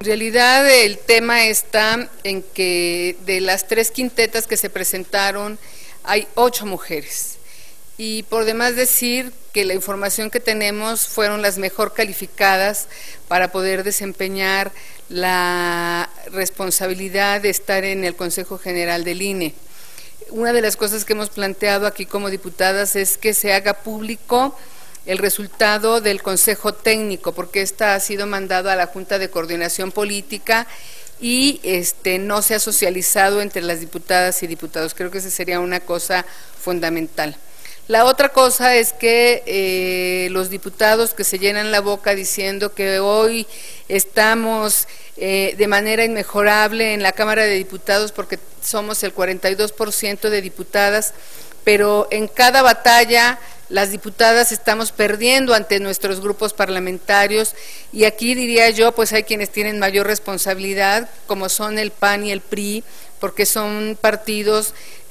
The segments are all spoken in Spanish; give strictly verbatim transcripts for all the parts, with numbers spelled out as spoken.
realidad el tema está en que de las tres quintetas que se presentaron hay ocho mujeres y por demás decir que la información que tenemos fueron las mejor calificadas para poder desempeñar la responsabilidad de estar en el Consejo General del I N E. Una de las cosas que hemos planteado aquí como diputadas es que se haga público el resultado del Consejo Técnico, porque esta ha sido mandado a la Junta de Coordinación Política y este no se ha socializado entre las diputadas y diputados. Creo que esa sería una cosa fundamental. La otra cosa es que eh, los diputados que se llenan la boca diciendo que hoy estamos eh, de manera inmejorable en la Cámara de Diputados porque somos el cuarenta y dos por ciento de diputadas, pero en cada batalla las diputadas estamos perdiendo ante nuestros grupos parlamentarios y aquí diría yo, pues hay quienes tienen mayor responsabilidad, como son el P A N y el P R I, porque son partidos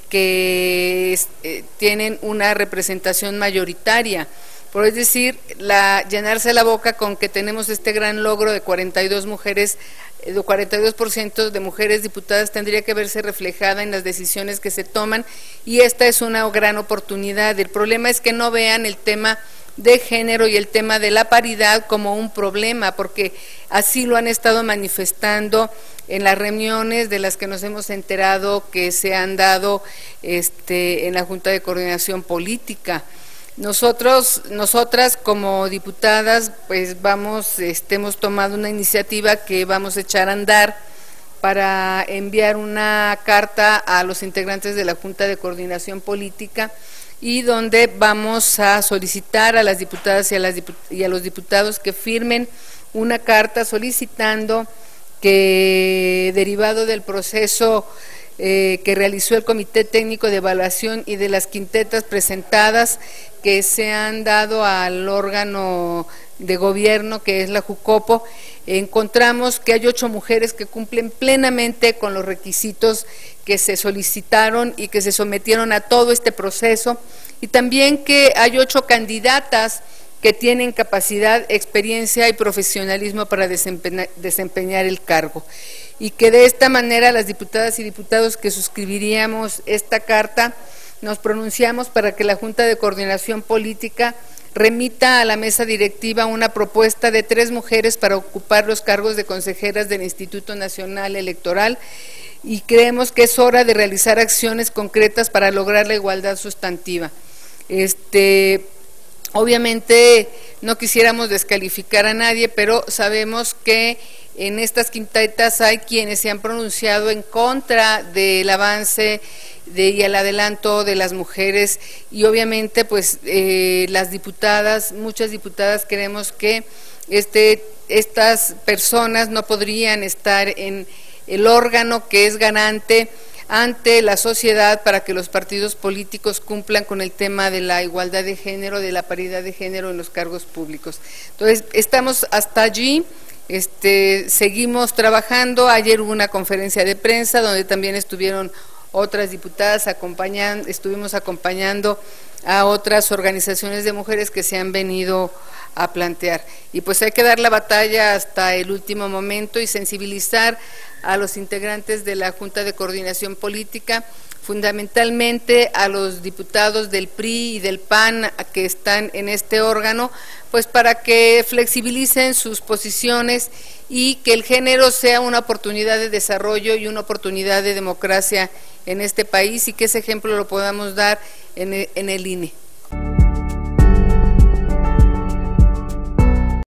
que eh, tienen una representación mayoritaria. Por es decir, la, llenarse la boca con que tenemos este gran logro de cuarenta y dos mujeres, de cuarenta y dos por ciento de mujeres diputadas tendría que verse reflejada en las decisiones que se toman y esta es una gran oportunidad. El problema es que no vean el tema de género y el tema de la paridad como un problema, porque así lo han estado manifestando en las reuniones de las que nos hemos enterado que se han dado este, en la Junta de Coordinación Política. Nosotros, nosotras como diputadas, pues vamos, este, hemos tomado una iniciativa que vamos a echar a andar para enviar una carta a los integrantes de la Junta de Coordinación Política y donde vamos a solicitar a las diputadas y a, las diput- y a los diputados que firmen una carta solicitando que, derivado del proceso eh, que realizó el Comité Técnico de Evaluación y de las quintetas presentadas que se han dado al órgano de gobierno que es la Jucopo, encontramos que hay ocho mujeres que cumplen plenamente con los requisitos que se solicitaron y que se sometieron a todo este proceso, y también que hay ocho candidatas que tienen capacidad, experiencia y profesionalismo para desempeñar, desempeñar el cargo, y que de esta manera las diputadas y diputados que suscribiríamos esta carta nos pronunciamos para que la Junta de Coordinación Política remita a la mesa directiva una propuesta de tres mujeres para ocupar los cargos de consejeras del Instituto Nacional Electoral y creemos que es hora de realizar acciones concretas para lograr la igualdad sustantiva. Este, obviamente no quisiéramos descalificar a nadie, pero sabemos que en estas quintetas hay quienes se han pronunciado en contra del avance de, y el adelanto de las mujeres y obviamente pues eh, las diputadas, muchas diputadas queremos que este, estas personas no podrían estar en el órgano que es garante ante la sociedad para que los partidos políticos cumplan con el tema de la igualdad de género, de la paridad de género en los cargos públicos. Entonces, estamos hasta allí. Este, seguimos trabajando. Ayer hubo una conferencia de prensa donde también estuvieron otras diputadas acompañando, estuvimos acompañando a otras organizaciones de mujeres que se han venido a plantear. Y pues hay que dar la batalla hasta el último momento y sensibilizar a los integrantes de la Junta de Coordinación Política, fundamentalmente a los diputados del P R I y del P A N que están en este órgano, pues para que flexibilicen sus posiciones y que el género sea una oportunidad de desarrollo y una oportunidad de democracia en este país y que ese ejemplo lo podamos dar en el, en el I N E.